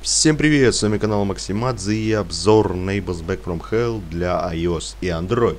Всем привет, с вами канал Максимадзе и обзор Neighbors Back from Hell для iOS и Android.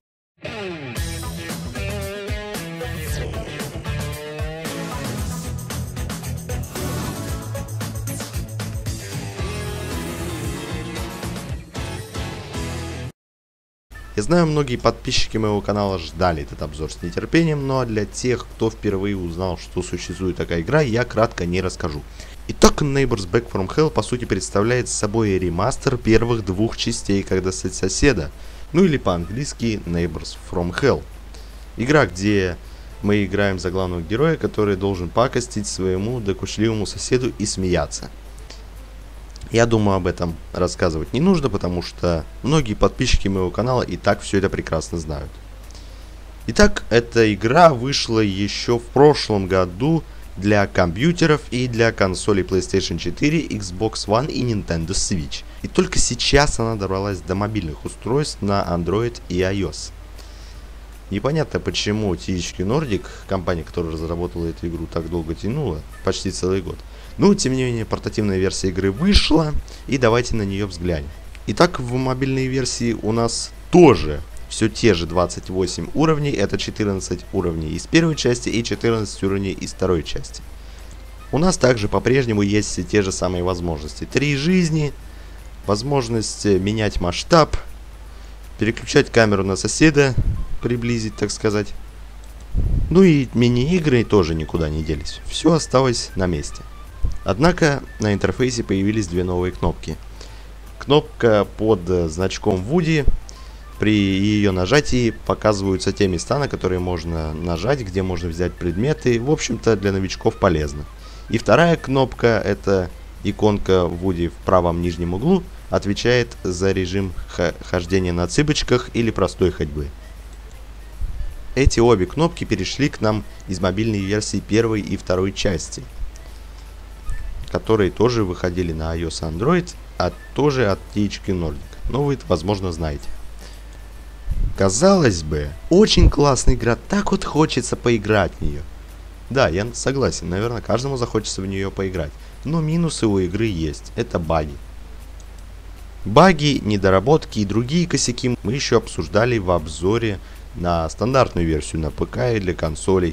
Я знаю, многие подписчики моего канала ждали этот обзор с нетерпением, но для тех, кто впервые узнал, что существует такая игра, я кратко не расскажу. Итак, Neighbors Back from Hell по сути представляет собой ремастер первых двух частей «Когда стать соседа», ну или по-английски Neighbors from Hell. Игра, где мы играем за главного героя, который должен пакостить своему докучливому соседу и смеяться. Я думаю, об этом рассказывать не нужно, потому что многие подписчики моего канала и так все это прекрасно знают. Итак, эта игра вышла еще в прошлом году для компьютеров и для консолей PlayStation 4, Xbox One и Nintendo Switch. И только сейчас она добралась до мобильных устройств на Android и iOS. Непонятно, почему THQ Nordic, компания, которая разработала эту игру, так долго тянула, почти целый год. Но, тем не менее, портативная версия игры вышла, и давайте на нее взглянем. Итак, в мобильной версии у нас тоже все те же 28 уровней, это 14 уровней из первой части и 14 уровней из второй части. У нас также по-прежнему есть все те же самые возможности. 3 жизни, возможность менять масштаб, переключать камеру на соседа, приблизить, так сказать. Ну и мини-игры тоже никуда не делись. Все осталось на месте. Однако на интерфейсе появились две новые кнопки. Кнопка под значком Вуди. При ее нажатии показываются те места, на которые можно нажать, где можно взять предметы. В общем-то, для новичков полезно. И вторая кнопка, это иконка Вуди в правом нижнем углу, отвечает за режим хождения на цыпочках или простой ходьбы. Эти обе кнопки перешли к нам из мобильной версии первой и второй части, которые тоже выходили на iOS и Android, а тоже от THQ Nordic. Но вы это, возможно, знаете. Казалось бы, очень классная игра, так вот хочется поиграть в нее. Да, я согласен, наверное, каждому захочется в нее поиграть. Но минусы у игры есть, это баги. Баги, недоработки и другие косяки мы еще обсуждали в обзоре на стандартную версию на ПК и для консолей.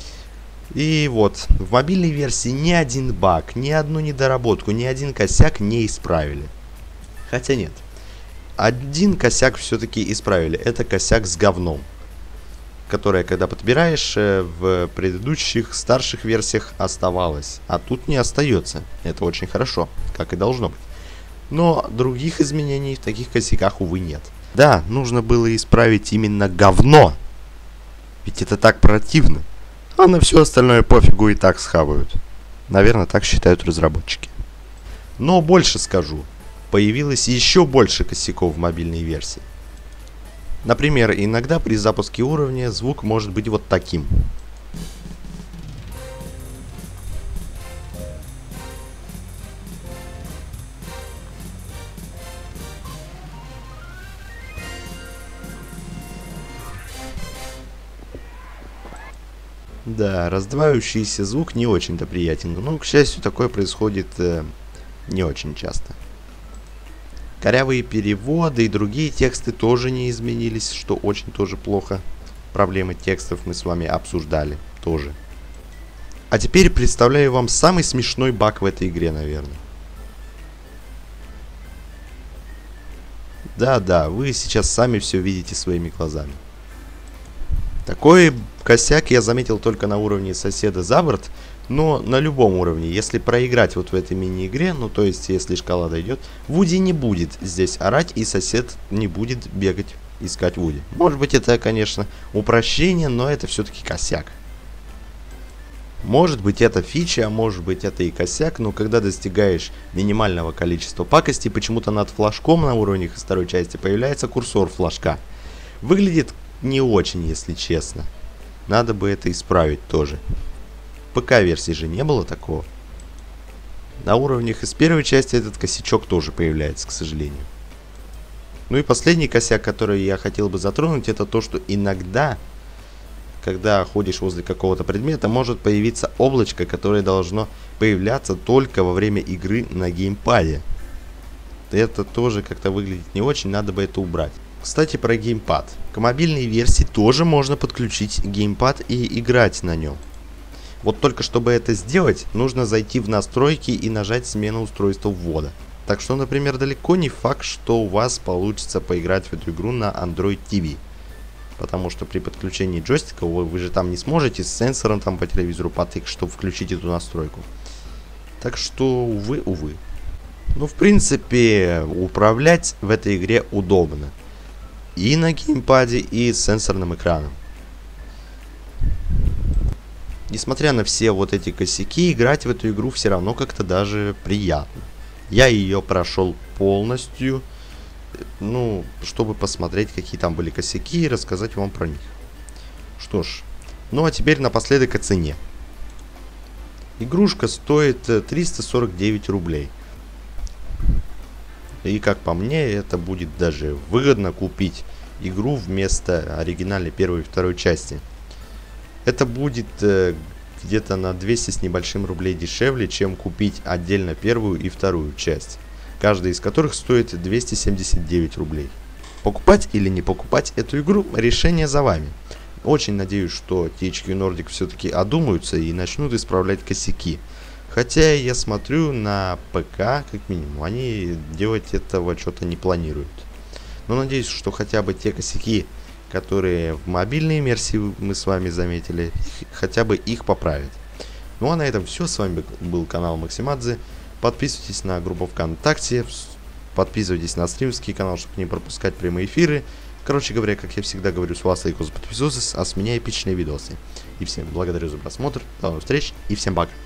И вот, в мобильной версии ни один баг, ни одну недоработку, ни один косяк не исправили. Хотя нет. Один косяк все-таки исправили. Это косяк с говном. Которое, когда подбираешь, в предыдущих старших версиях оставалось. А тут не остается. Это очень хорошо, как и должно быть. Но других изменений в таких косяках, увы, нет. Да, нужно было исправить именно говно. Ведь это так противно. А на все остальное пофигу, и так схавают. Наверное, так считают разработчики. Но больше скажу. Появилось еще больше косяков в мобильной версии. Например, иногда при запуске уровня звук может быть вот таким. Да, раздваивающийся звук не очень-то приятен, но, к счастью, такое происходит не очень часто. Корявые переводы и другие тексты тоже не изменились, что очень тоже плохо. Проблемы текстов мы с вами обсуждали тоже. А теперь представляю вам самый смешной баг в этой игре, наверное. Да-да, вы сейчас сами все видите своими глазами. Такой косяк я заметил только на уровне соседа за борт, но на любом уровне, если проиграть вот в этой мини-игре, ну то есть если шкала дойдет, Вуди не будет здесь орать и сосед не будет бегать, искать Вуди. Может быть, это, конечно, упрощение, но это все-таки косяк. Может быть, это фича, а может быть, это и косяк, но когда достигаешь минимального количества пакостей, почему-то над флажком на уровнях из второй части появляется курсор флажка. Выглядит не очень, если честно. Надо бы это исправить тоже. В ПК-версии же не было такого. На уровнях из первой части этот косячок тоже появляется, к сожалению. Ну и последний косяк, который я хотел бы затронуть, это то, что иногда когда ходишь возле какого-то предмета, может появиться облачко, которое должно появляться только во время игры на геймпаде. Это тоже как-то выглядит не очень, надо бы это убрать. Кстати, про геймпад. К мобильной версии тоже можно подключить геймпад и играть на нем. Вот только чтобы это сделать, нужно зайти в настройки и нажать смену устройства ввода. Так что, например, далеко не факт, что у вас получится поиграть в эту игру на Android TV. Потому что при подключении джойстика вы же там не сможете с сенсором там по телевизору потыкать, чтобы включить эту настройку. Так что, увы. Ну, в принципе, управлять в этой игре удобно. И на геймпаде, и с сенсорным экраном. Несмотря на все вот эти косяки, играть в эту игру все равно как-то даже приятно. Я ее прошел полностью, ну, чтобы посмотреть, какие там были косяки и рассказать вам про них. Что ж, ну а теперь напоследок о цене. Игрушка стоит 349 рублей. И как по мне, это будет даже выгодно купить игру вместо оригинальной первой и второй части. Это будет где-то на 200 с небольшим рублей дешевле, чем купить отдельно первую и вторую часть, каждая из которых стоит 279 рублей. Покупать или не покупать эту игру, решение за вами. Очень надеюсь, что THQ Nordic все-таки одумаются и начнут исправлять косяки. Хотя я смотрю на ПК, как минимум, они делать этого что-то не планируют. Но надеюсь, что хотя бы те косяки, которые в мобильной версии мы с вами заметили, хотя бы их поправят. Ну а на этом все. С вами был канал Максимадзе. Подписывайтесь на группу ВКонтакте, подписывайтесь на стримский канал, чтобы не пропускать прямые эфиры. Короче говоря, как я всегда говорю, с вас лайкос, подписывайтесь, а с меня эпичные видосы. И всем благодарю за просмотр, до новых встреч и всем пока.